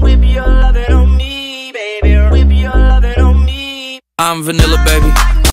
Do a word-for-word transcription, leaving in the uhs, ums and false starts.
whip your lovin' on me, baby. Whip your lovin' on me. I'm vanilla, baby.